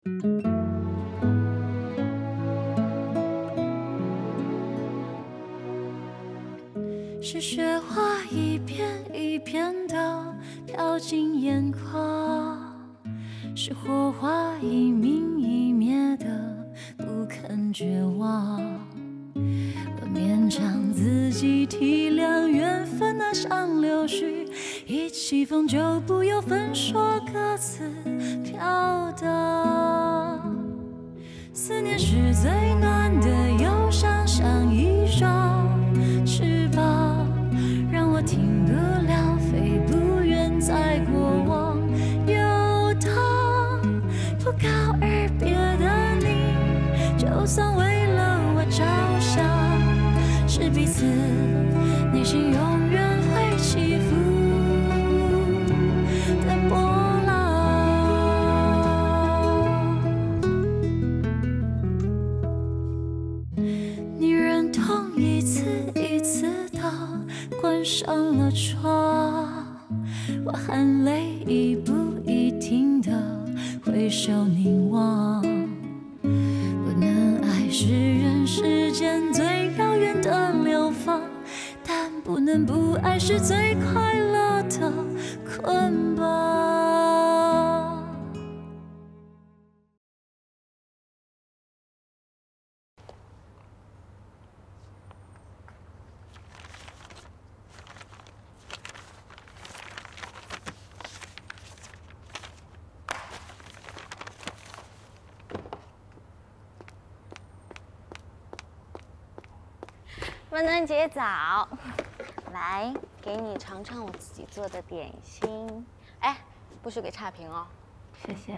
是雪花一片一片的飘进眼眶，是火花一明一灭的不肯绝望。我勉强自己体谅缘分那像柳絮，一起风就不由分说各自飘荡。思念是最暖的忧伤，像一双翅膀，让我停不了，飞不远，在过往游荡。不告而别的你，就算为了我着想，是彼此内心永远会起伏的波浪。你忍痛一次一次地关上了窗，我含泪一步一停地挥手凝望。不能爱是人世间最遥远的流放，但不能不爱是最快乐的捆绑。 温暖姐早，来，给你尝尝我自己做的点心。哎，不许给差评哦。 谢谢。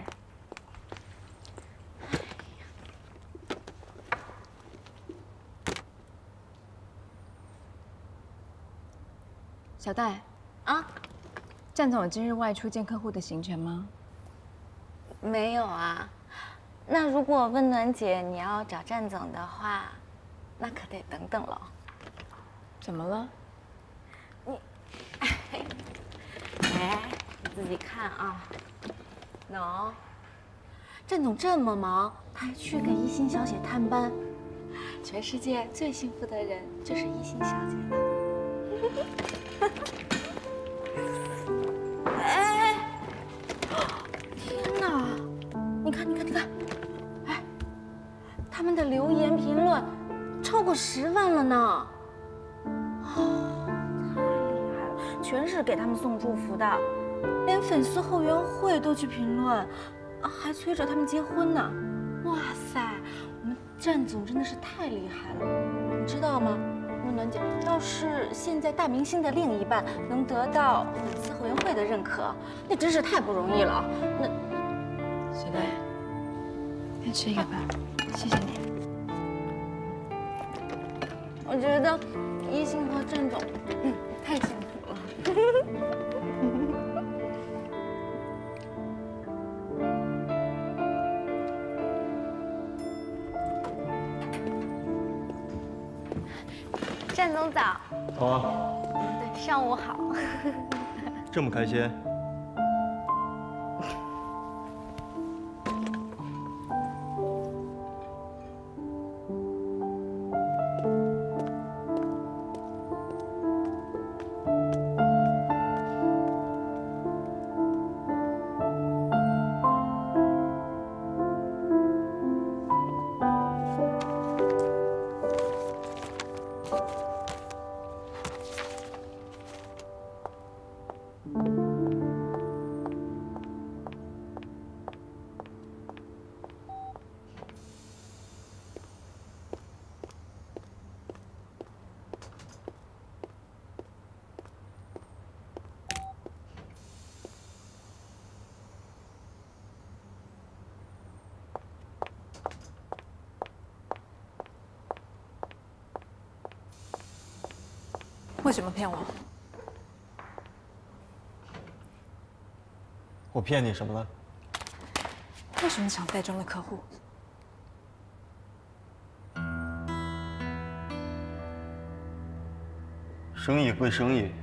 小戴， 啊， 战总有今日外出见客户的行程吗？ 没有啊。那如果温暖姐你要找战总的话，那可得等等了。 怎么了？ 哎，你自己看啊。喏，郑总这么忙，他还去给一心小姐探班。全世界最幸福的人就是一心小姐了。哎，天哪！你看，哎，他们的留言评论超过10万了呢。太厉害了，全是给他们送祝福的，连粉丝后援会都去评论，还催着他们结婚呢。哇塞，我们战总真的是太厉害了，你知道吗？温暖姐，要是现在大明星的另一半能得到粉丝后援会的认可，那真是太不容易了。那小戴，先吃一个吧，谢谢你。 我觉得一心和郑总，太幸福了。战总早。 好啊。 对，上午好。 这么开心？ 为什么骗我？ 我骗你什么了？ 为什么抢戴庄的客户？ 生意归生意，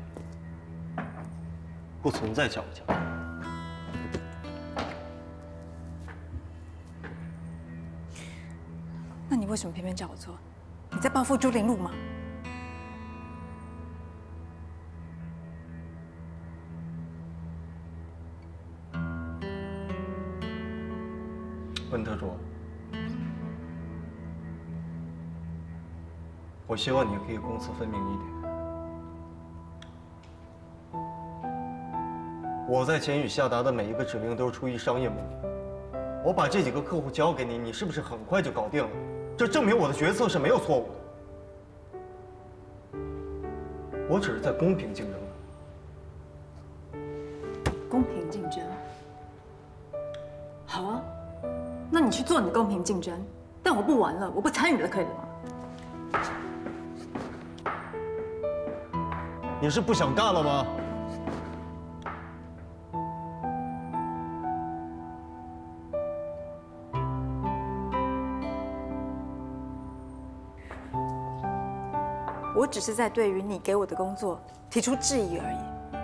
不存在讲不讲。 那你为什么偏偏叫我做？你在报复朱玲露吗？ 温特助，我希望你可以公私分明一点。我在钱宇下达的每一个指令都是出于商业目的。我把这几个客户交给你，你是不是很快就搞定了？这证明我的决策是没有错误的。我只是在公平竞争。 公平竞争。好啊，那你去做你的公平竞争，但我不玩了，我不参与了，可以了吗？ 你是不想干了吗？ 我只是在对于你给我的工作提出质疑而已。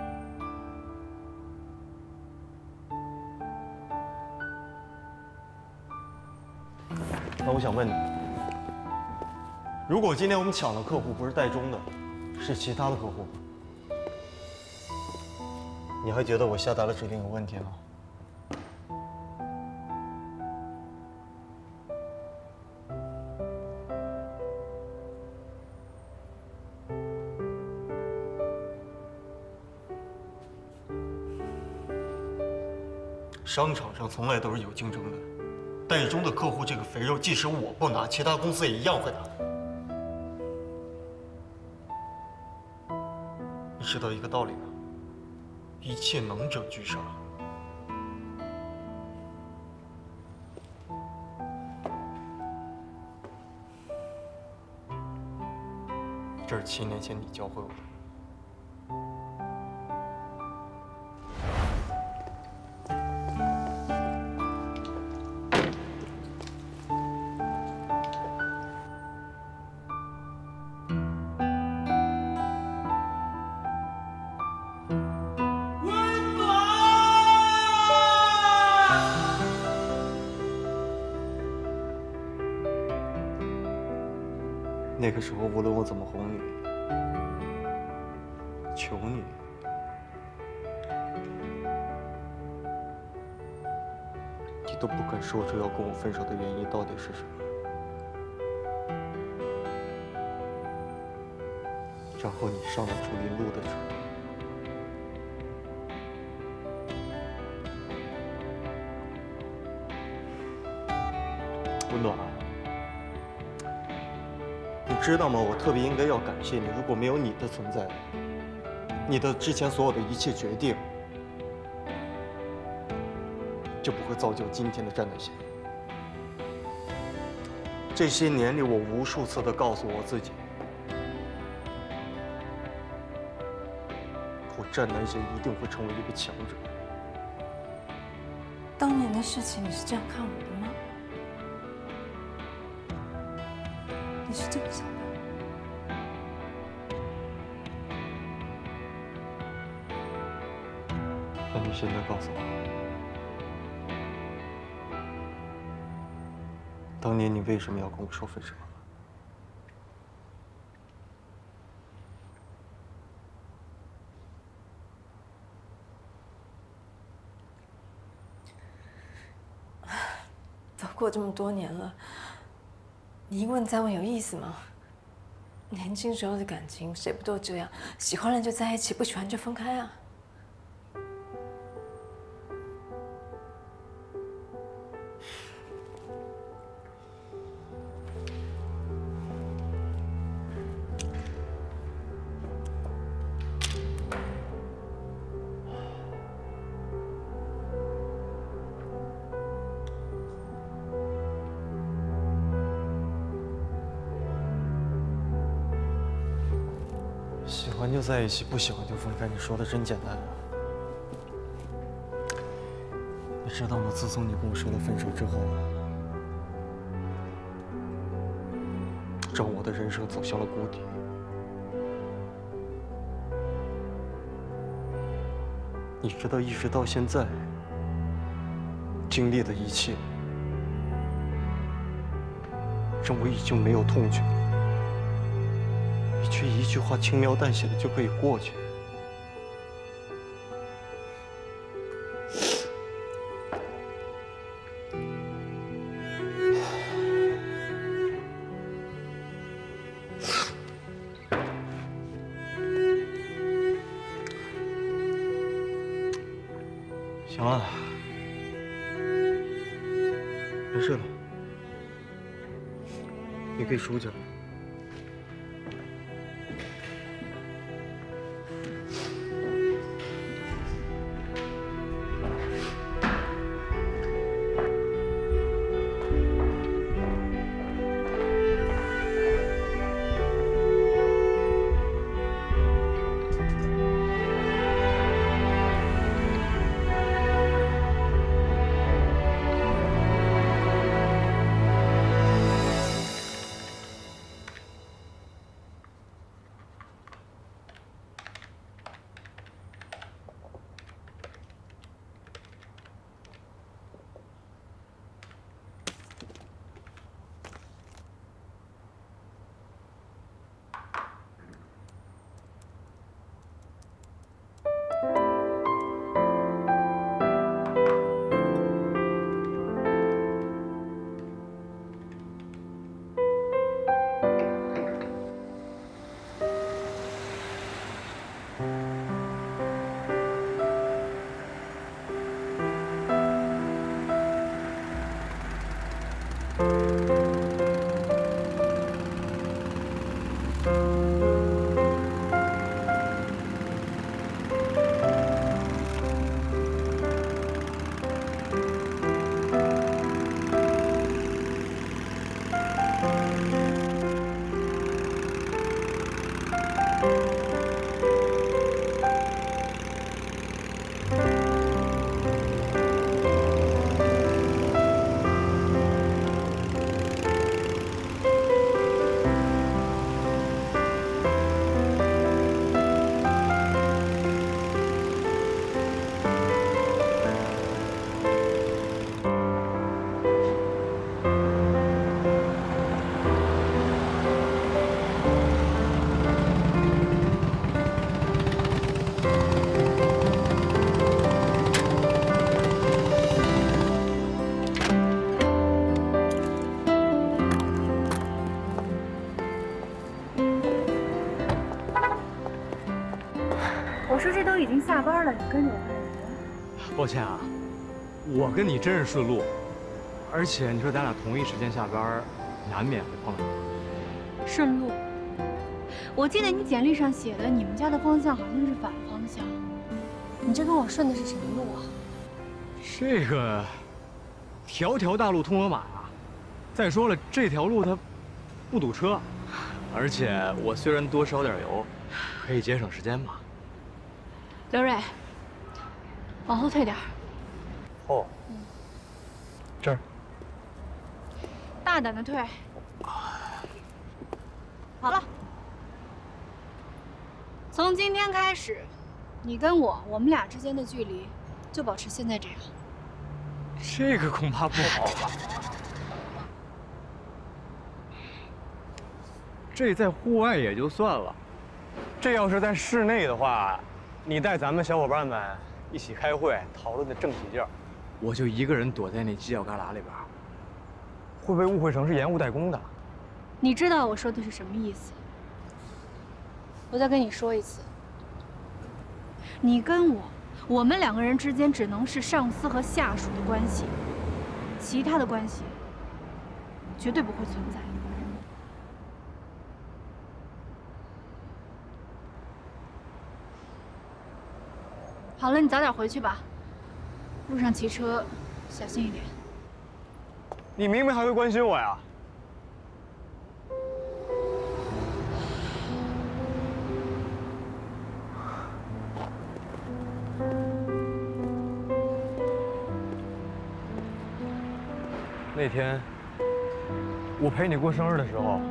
那我想问你，如果今天我们抢的客户不是戴中的，是其他的客户，你还觉得我下达的指令有问题吗？商场上从来都是有竞争的，戴中的客户这个肥肉，即使我不拿，其他公司也一样会拿。你知道一个道理吗？一切能者居上。这是7年前你教会我的。那个时候，无论我怎么哄你、求你，你都不敢说出要跟我分手的原因到底是什么。然后你上了朱林路的车。温暖。你知道吗？我特别应该要感谢你。如果没有你的存在，你的之前所有的一切决定，就不会造就今天的战斗线。这些年里，我无数次的告诉我自己，我战南线一定会成为一个强者。 当年的事情，你是这样看我的吗？你是这么想的？ 那你现在告诉我，当年你为什么要跟我说分手？ 都过这么多年了。你一问再问有意思吗？年轻时候的感情，谁不都这样？喜欢了就在一起，不喜欢就分开啊。 喜欢就在一起，不喜欢就分开。你说的真简单啊！你知道吗？自从你跟我说了分手之后，让我的人生走向了谷底。你知道，一直到现在，经历的一切， 让我已经没有痛觉了，你却一句话轻描淡写的就可以过去。行了，没事了，你可以出去了。 我说这都已经下班了，你跟着我干什么？ 抱歉啊，我跟你真是顺路，而且你说咱俩同一时间下班，难免会碰上。 顺路。我记得你简历上写的，你们家的方向好像是反方向。你这跟我顺的是什么路啊？ 这个，条条大路通罗马呀。再说了，这条路它不堵车，而且我虽然多烧点油，可以节省时间嘛。 刘蕊，往后退点。 哦。这儿。 大胆的退。好了，从今天开始，你跟我们俩之间的距离就保持现在这样。 这个恐怕不好吧？这在户外也就算了，这要是在室内的话，你带咱们小伙伴们一起开会讨论的正起劲儿，我就一个人躲在那犄角旮旯里边，会被误会成是延误代工的。 你知道我说的是什么意思？我再跟你说一次，你跟我们两个人之间只能是上司和下属的关系，其他的关系绝对不会存在。好了，你早点回去吧，路上骑车小心一点。 你明明还会关心我呀？那天我陪你过生日的时候，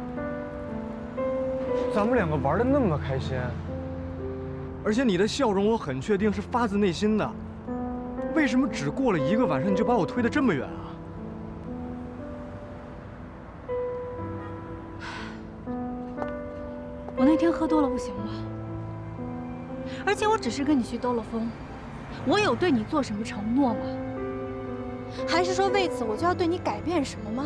咱们两个玩得那么开心，而且你的笑容我很确定是发自内心的。为什么只过了1个晚上你就把我推得这么远啊？ 那天喝多了不行吗？而且我只是跟你去兜了风，我有对你做什么承诺吗？还是说为此我就要对你改变什么吗？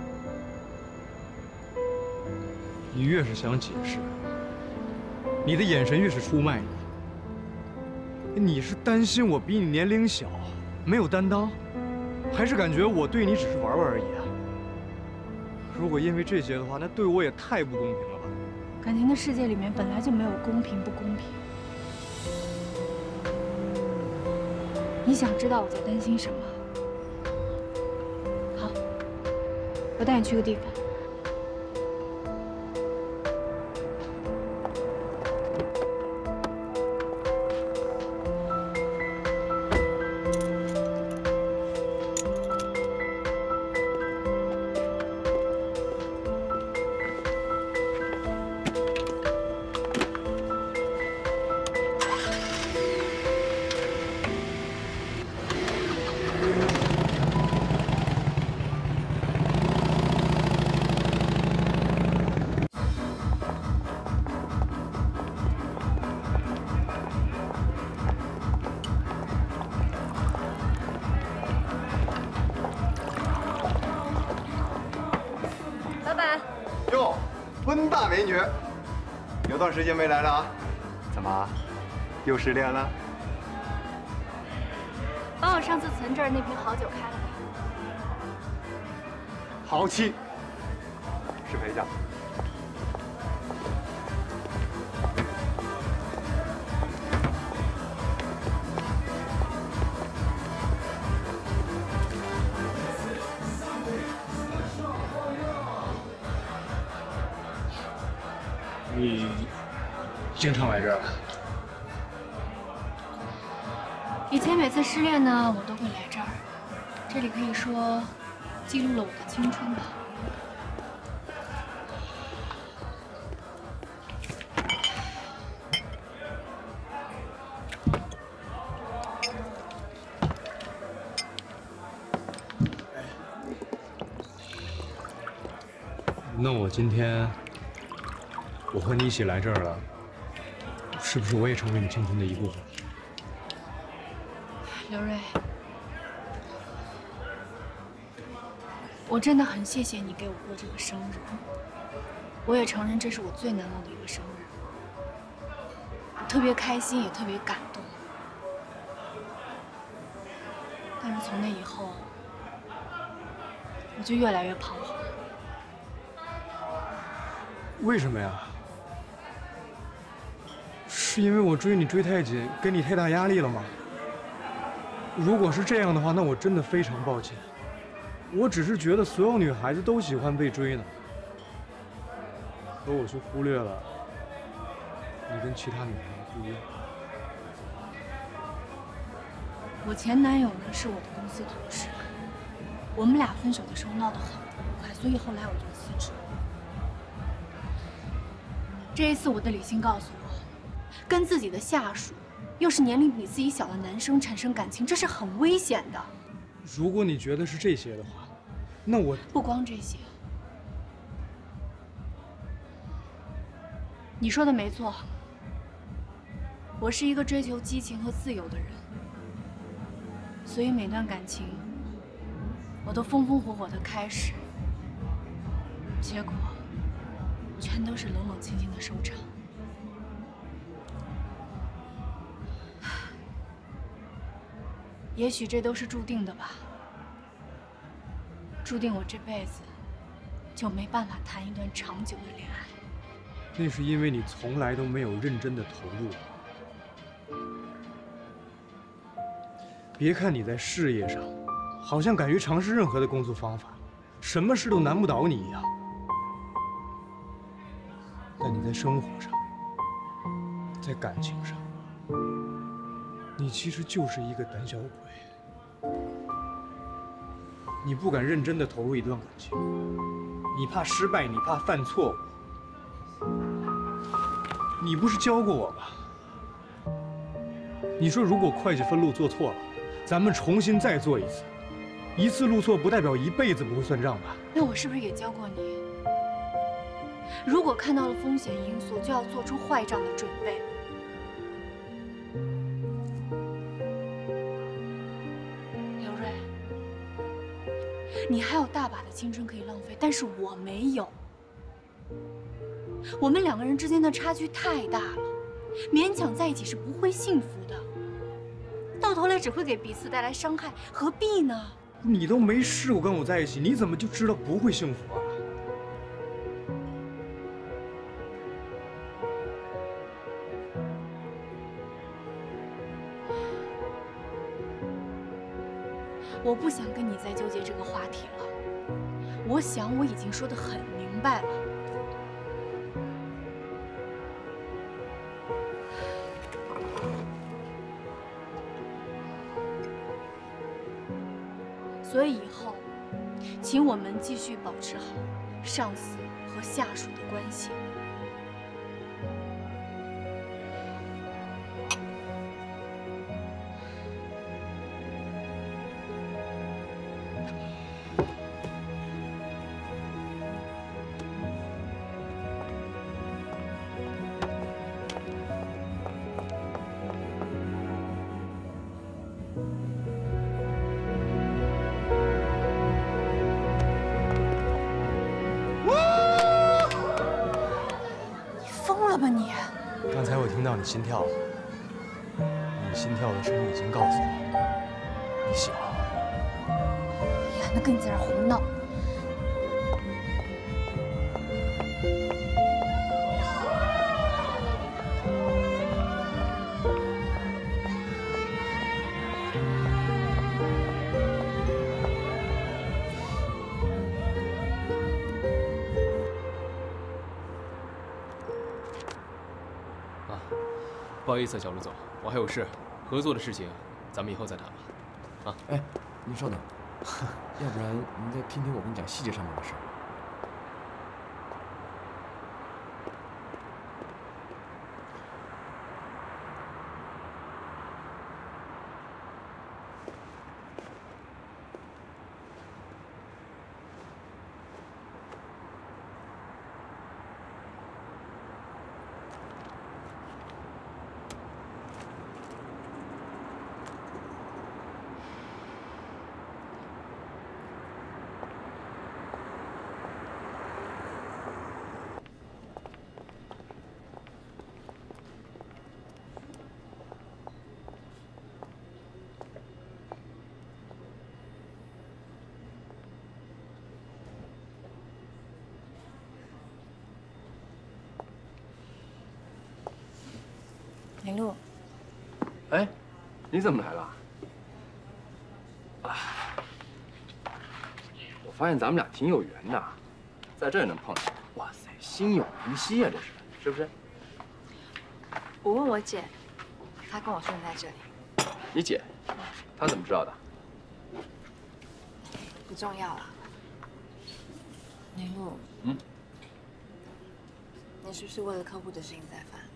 你越是想解释，你的眼神越是出卖你。你是担心我比你年龄小，没有担当，还是感觉我对你只是玩玩而已啊？如果因为这些的话，那对我也太不公平了吧？ 感情的世界里面本来就没有公平不公平。你想知道我在担心什么？好，我带你去个地方。 哟，温大美女，有段时间没来了啊？怎么，又失恋了？ 把我上次存这儿那瓶好酒开了吧。 豪气，是陪嫁。你经常来这儿？ 以前每次失恋呢，我都会来这儿。这里可以说记录了我的青春吧。 那我今天我和你一起来这儿了，是不是我也成为你青春的一部分？ 刘瑞，我真的很谢谢你给我过这个生日，我也承认这是我最难忘的一个生日，我特别开心，也特别感动。但是从那以后，我就越来越彷徨。 为什么呀？是因为我追你追太紧，给你太大压力了吗？如果是这样的话，那我真的非常抱歉。我只是觉得所有女孩子都喜欢被追呢，可我却忽略了你跟其他女孩子不一样。 我前男友呢是我的公司同事，我们俩分手的时候闹得很不愉快，所以后来我就辞职。这一次我的理性告诉我，跟自己的下属，又是年龄比自己小的男生产生感情，这是很危险的。 如果你觉得是这些的话，那我不光这些。你说的没错，我是一个追求激情和自由的人，所以每段感情我都风风火火的开始，结果全都是冷冷清清的收场。也许这都是注定的吧，注定我这辈子就没办法谈一段长久的恋爱。 那是因为你从来都没有认真的投入。别看你在事业上，好像敢于尝试任何的工作方法，什么事都难不倒你一样，但你在生活上，在感情上，你其实就是一个胆小鬼。你不敢认真的投入一段感情，你怕失败，你怕犯错误。你不是教过我吗？你说如果会计分录做错了，咱们重新再做一次，一次录错不代表一辈子不会算账吧？ 那我是不是也教过你， 如果看到了风险因素，就要做出坏账的准备。刘瑞，你还有大把的青春可以浪费，但是我没有。我们2个人之间的差距太大了，勉强在一起是不会幸福的，到头来只会给彼此带来伤害，何必呢？ 你都没试过跟我在一起，你怎么就知道不会幸福啊？ 我不想跟你再纠结这个话题了，我想我已经说得很明白了。所以以后，请我们继续保持好上司和下属的关系。 刚才我听到你心跳了，你心跳的声音已经告诉我，你喜欢我。 呀，那跟你在这胡闹。 不好意思，小陆总，我还有事，合作的事情咱们以后再谈吧。啊， 哎，您稍等，要不然您再听听我跟你讲细节上面的事儿。 林璐， 哎，你怎么来了？我发现咱们俩挺有缘的，在这儿能碰上。哇塞，心有灵犀啊，这是不是？ 我问我姐，她跟我说你在这里。 你姐，她怎么知道的？ 不重要了。林璐，你是不是为了客户的事情在烦？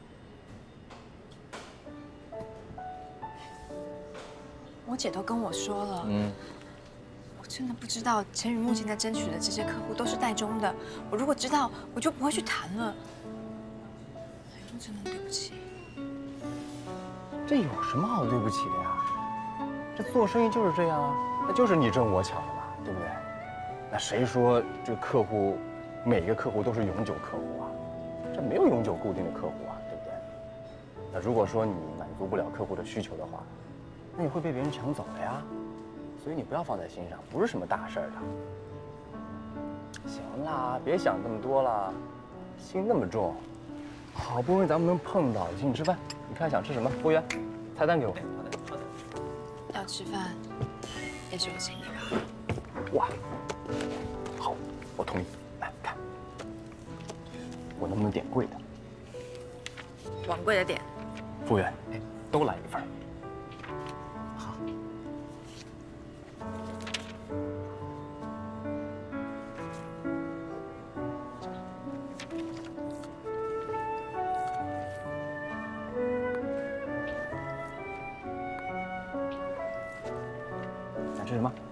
我姐都跟我说了，我真的不知道陈宇目前在争取的这些客户都是代中的。我如果知道，我就不会去谈了。林璐，真的对不起。 这有什么好对不起的呀？这做生意就是这样啊，那就是你争我抢的嘛，对不对？那谁说这个客户，每个客户都是永久客户啊？这没有永久固定的客户啊，对不对？那如果说你满足不了客户的需求的话，那你会被别人抢走的呀。所以你不要放在心上，不是什么大事儿的。行啦，别想那么多了，心那么重，好不容易咱们能碰到，请你吃饭，你看想吃什么？服务员，菜单给我。好的。 要吃饭，也是我请你吧。 哇，好，我同意。来看，我能不能点贵的？ 往贵的点。 服务员，都来一份。 好。 想吃什么？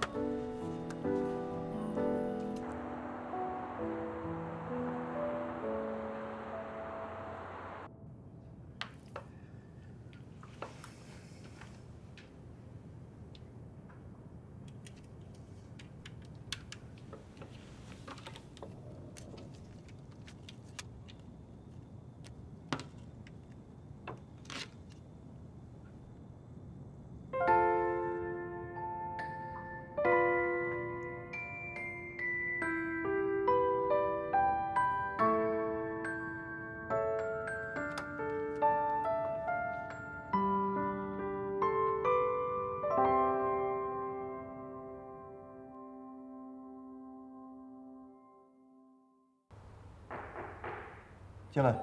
进来。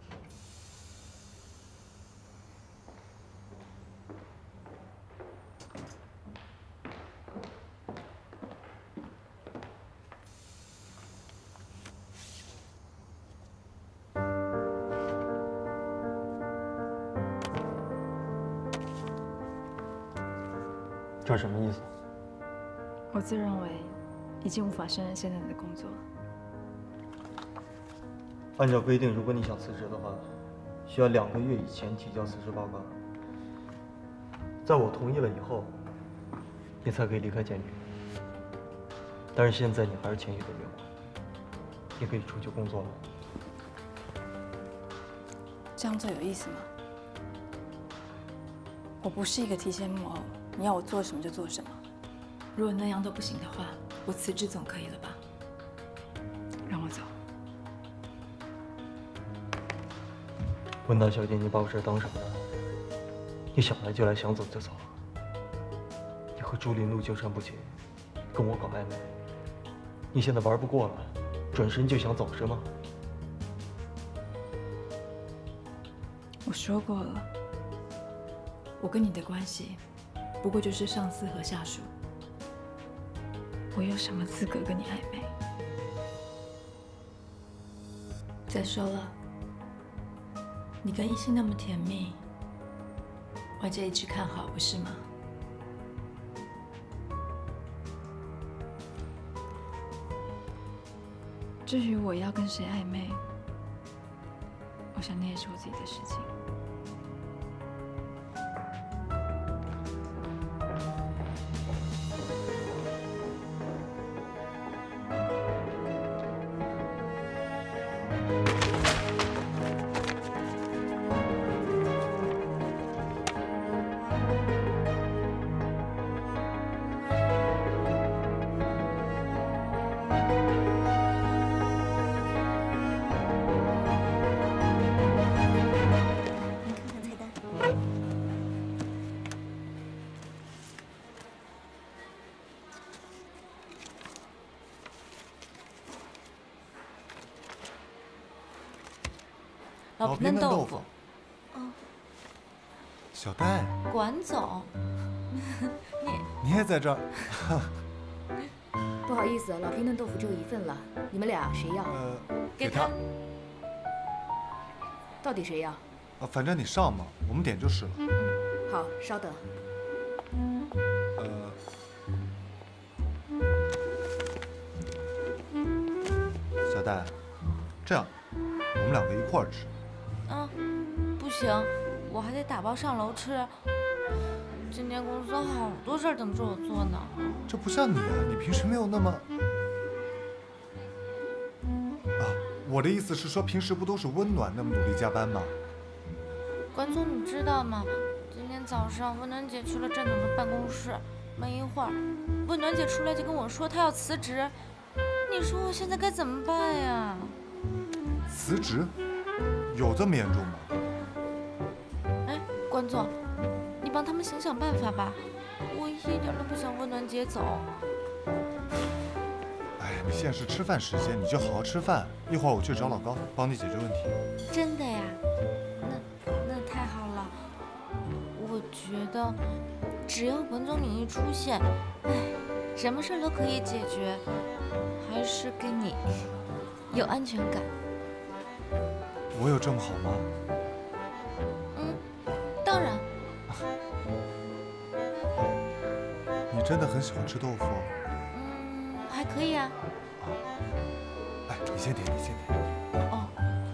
这是什么意思？ 我自认为已经无法胜任现在的工作。 按照规定，如果你想辞职的话，需要2个月以前提交辞职报告。在我同意了以后，你才可以离开监狱。但是现在你还是签1个月嘛，你可以出去工作了。 这样做有意思吗？我不是一个提线木偶，你要我做什么就做什么。如果那样都不行的话，我辞职总可以了吧？让我走。 温达小姐，你把我这当什么呢？你想来就来，想走就走。你和朱林路纠缠不清，跟我搞暧昧，你现在玩不过了，转身就想走是吗？ 我说过了，我跟你的关系不过就是上司和下属，我有什么资格跟你暧昧？再说了，你跟一心那么甜蜜，外界一直看好，不是吗？至于我要跟谁暧昧，我想那也是我自己的事情。 老皮嫩豆腐。 小戴， 管总， 你也在这儿？ 不好意思，老皮嫩豆腐只有1份了，你们俩谁要？ 给他。 到底谁要？ 反正你上嘛，我们点就是了。 好，稍等。 小戴，这样，我们2个一块儿吃。 不行，我还得打包上楼吃。今天公司好多事儿等着我做呢。 这不像你啊，你平时没有那么……我的意思是说，平时不都是温暖那么努力加班吗？ 管总，你知道吗？今天早上温暖姐去了郑总的办公室，没一会儿，温暖姐出来就跟我说她要辞职。你说我现在该怎么办呀？ 辞职？有这么严重吗？ 哎，管总，你帮他们想想办法吧，我一点都不想温暖姐走。 哎呀，你现在是吃饭时间，你就好好吃饭。一会儿我去找老高，帮你解决问题。 真的呀？那太好了。我觉得，只要管总你一出现，哎，什么事儿都可以解决。还是跟你有安全感。 我有这么好吗？ 当然。 你真的很喜欢吃豆腐？ 还可以啊。 哎，你先点，你先点。 哦。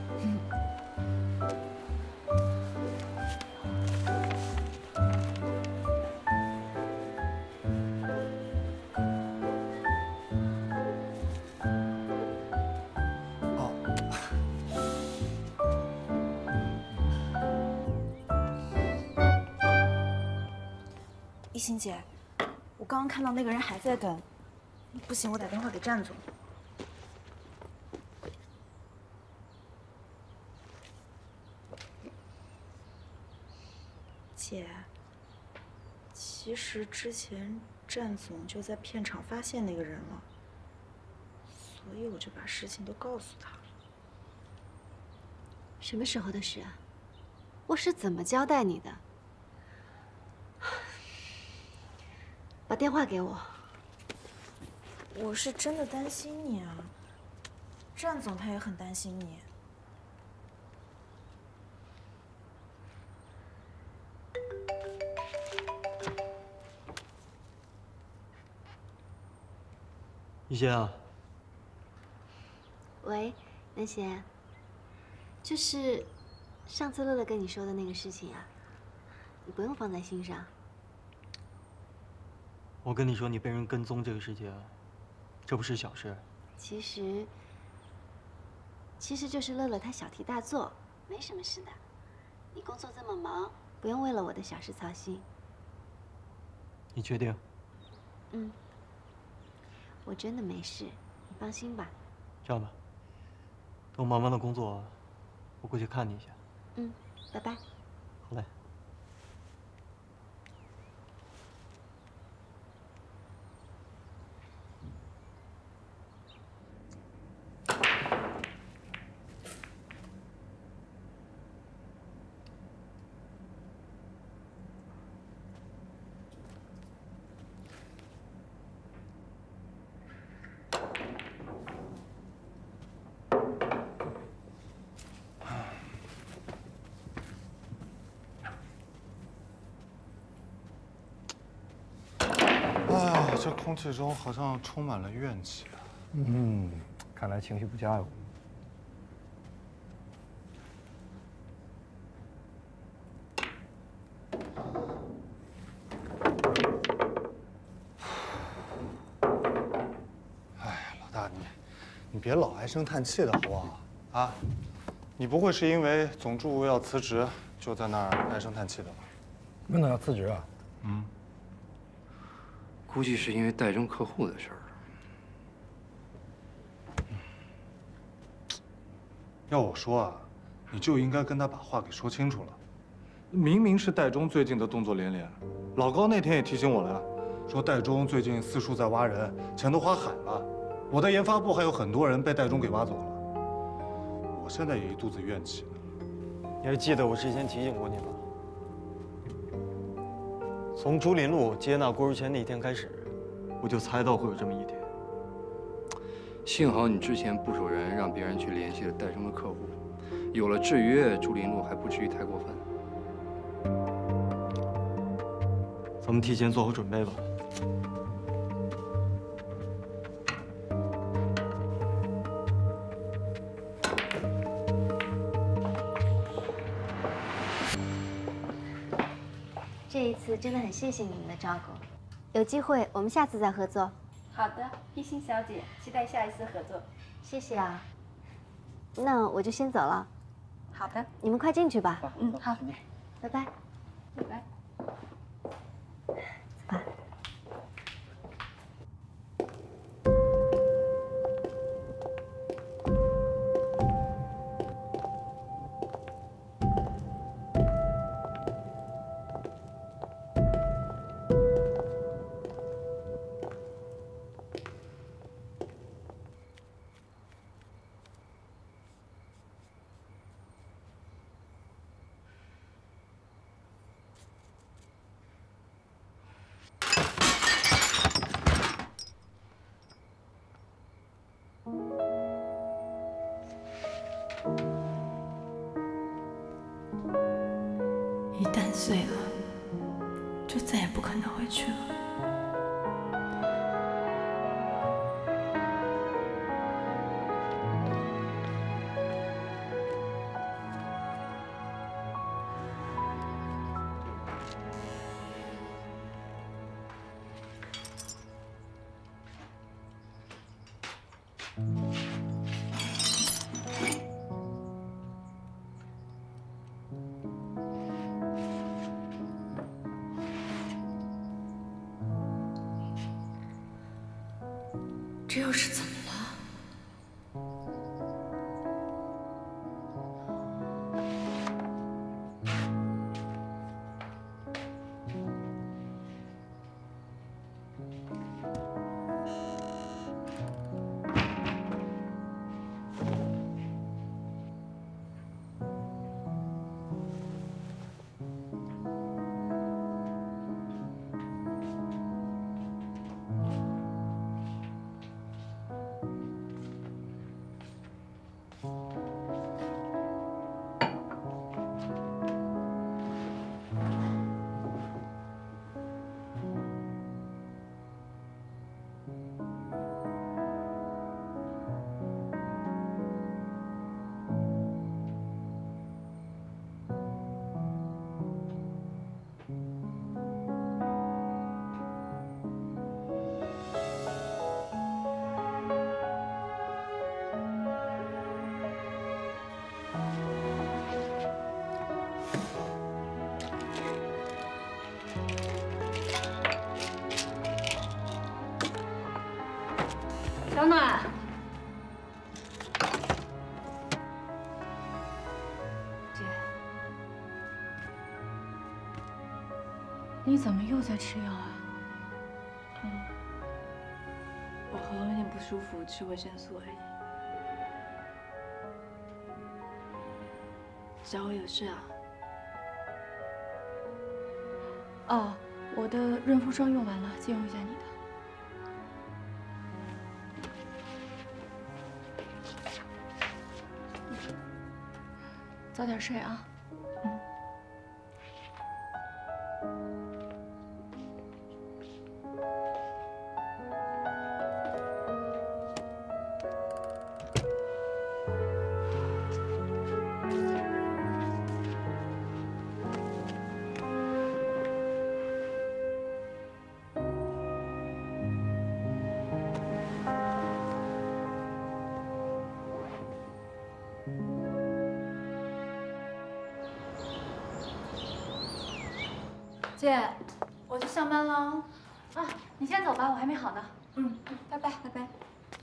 一心姐，我刚刚看到那个人还在等，不行，我打电话给战总。姐，其实之前战总就在片场发现那个人了，所以我就把事情都告诉他了。 什么时候的事啊？我是怎么交代你的？把电话给我。 我是真的担心你啊，战总他也很担心你。 一贤啊， 喂，南贤，就是上次乐乐跟你说的那个事情啊，你不用放在心上。 我跟你说，你被人跟踪这个事情，这不是小事。 其实就是乐乐他小题大做，没什么事的。你工作这么忙，不用为了我的小事操心。 你确定？ 嗯，我真的没事，你放心吧。 这样吧，等我忙完了工作，我过去看你一下。 嗯，拜拜。 好嘞。 哎，这空气中好像充满了怨气啊。 看来情绪不佳哟。 哎，老大，你别老唉声叹气的好不好？啊，你不会是因为总助要辞职，就在那儿唉声叹气的吧？ 为哪要辞职啊？ 嗯， 估计是因为代征客户的事儿。 要我说啊，你就应该跟他把话给说清楚了。明明是戴中最近的动作连连，老高那天也提醒我了，说戴中最近四处在挖人，钱都花海了。我的研发部还有很多人被戴中给挖走了，我现在也一肚子怨气呢。 你还记得我之前提醒过你吗？从竹林路接纳郭如谦那天开始，我就猜到会有这么一天。 幸好你之前部署人让别人去联系了戴中的客户，有了制约，竹林路还不至于太过分。 咱们提前做好准备吧。 这一次真的很谢谢你们的照顾，有机会我们下次再合作。 好的，一心小姐，期待下一次合作。 谢谢啊。那我就先走了。 好的， 你们快进去吧。 嗯，好， 拜拜。 拜拜。 走吧。 一旦碎了，就再也不可能回去了。这又是怎么了？ 你怎么又在吃药啊？ 我喉咙有点不舒服，吃维生素而已。找我有事啊？ 哦，我的润肤霜用完了，借用一下你的。早点睡啊。 姐，我去上班了。 啊，你先走吧，我还没好呢。 拜拜，拜拜。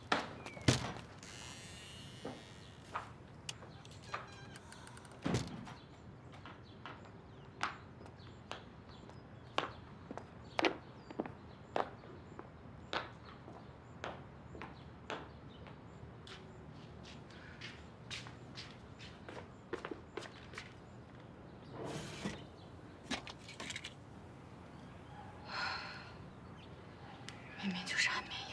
明明就是安眠药。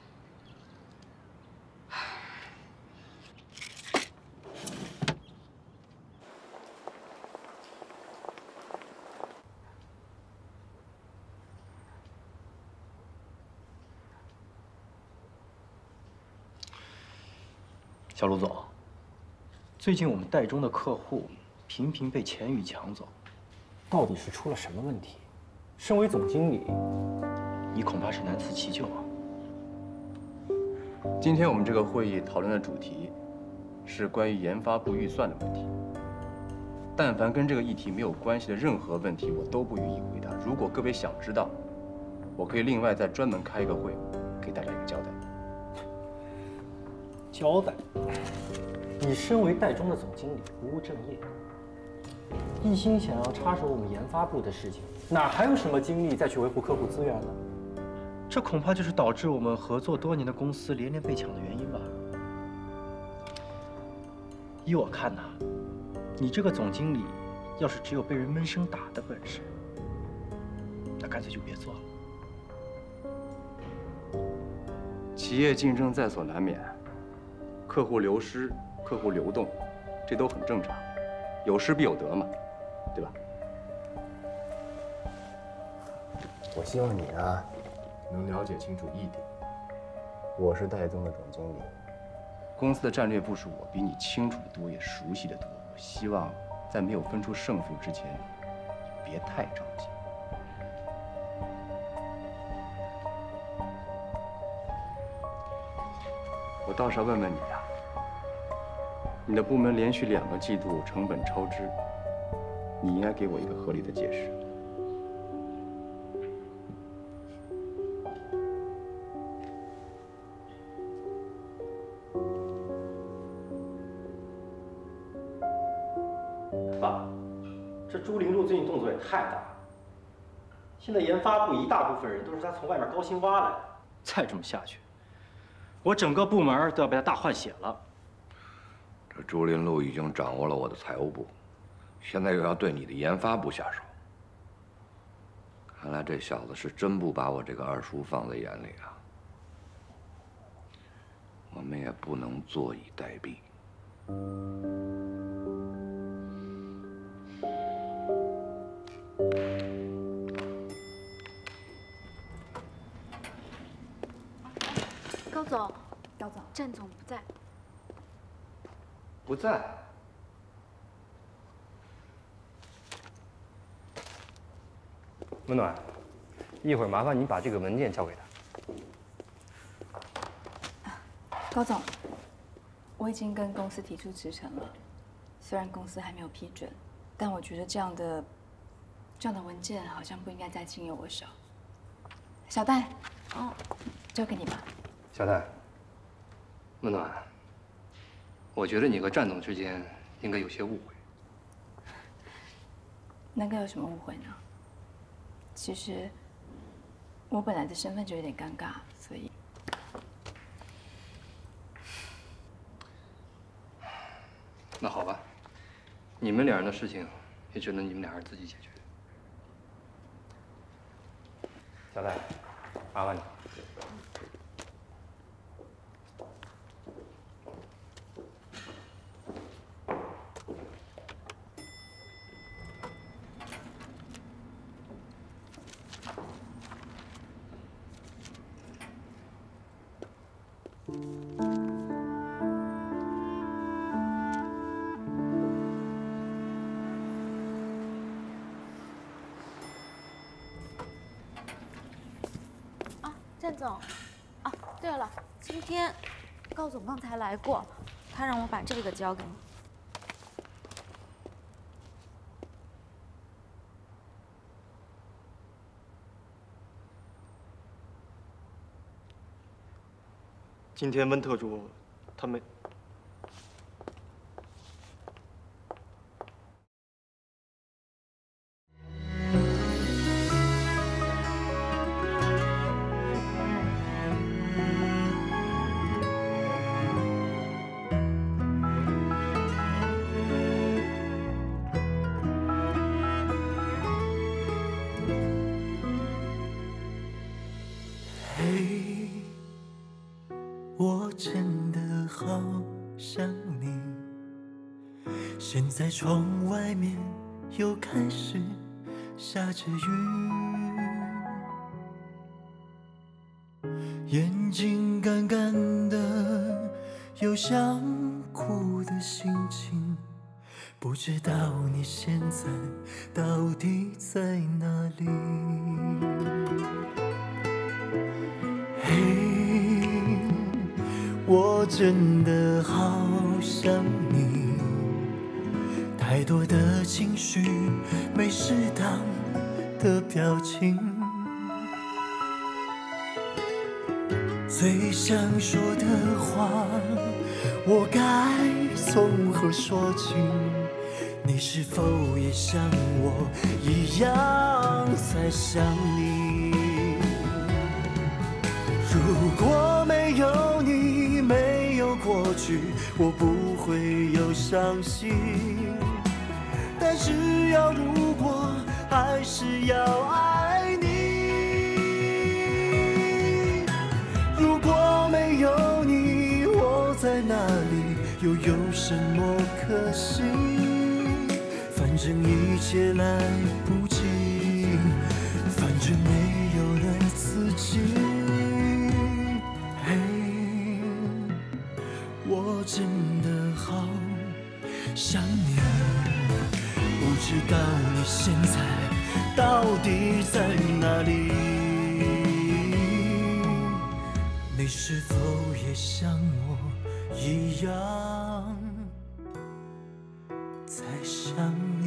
小卢总，最近我们代中的客户频频被钱宇抢走， 到底是出了什么问题？身为总经理， 你恐怕是难辞其咎啊。 今天我们这个会议讨论的主题是关于研发部预算的问题。但凡跟这个议题没有关系的任何问题，我都不予以回答。如果各位想知道，我可以另外再专门开一个会，给大家一个交代。 交代？你身为代中的总经理，不务正业，一心想要插手我们研发部的事情，哪还有什么精力再去维护客户资源呢？ 这恐怕就是导致我们合作多年的公司连连被抢的原因吧。依我看呐，你这个总经理，要是只有被人闷声打的本事，那干脆就别做了。 企业竞争在所难免，客户流失、客户流动，这都很正常，有失必有得嘛，对吧？我希望你啊，能了解清楚一点，我是代宗的总经理，公司的战略部署我比你清楚得多，也熟悉得多。我希望在没有分出胜负之前，别太着急。我倒是要问问你啊，你的部门连续2个季度成本超支，你应该给我一个合理的解释。 爸，这朱玲露最近动作也太大了。现在研发部一大部分人都是他从外面高薪挖来的， 再这么下去，我整个部门都要被他大换血了。 这朱林路已经掌握了我的财务部，现在又要对你的研发部下手。看来这小子是真不把我这个二叔放在眼里啊。我们也不能坐以待毙。 高总， 高总， 郑总不在。 不在。温暖，一会儿麻烦你把这个文件交给他。 高总，我已经跟公司提出辞呈了，虽然公司还没有批准，但我觉得这样的文件好像不应该再经由我手。小戴，哦，交给你吧。 小戴，温暖，我觉得你和战总之间应该有些误会。 能够有什么误会呢？ 其实我本来的身份就有点尴尬，所以。 那好吧，你们俩人的事情也只能你们俩人自己解决。小戴，麻烦你。 郑总，啊，对了，今天高总刚才来过，他让我把这个交给你。 今天温特助他们。 我真的好想你，现在窗外面又开始下着雨，眼睛干干的，有想哭的心情，不知道你现在到底在哪里。我真的好想你，太多的情绪没适当的表情，最想说的话我该从何说起？你是否也像我一样在想你？如果没有你，没有过去，我不会有伤心。但是要如果，还是要爱你。如果没有你，我在哪里，又有什么可惜？反正一切来不及，反正没有了自己。我真的好想你，不知道你现在到底在哪里？你是否也像我一样在想你？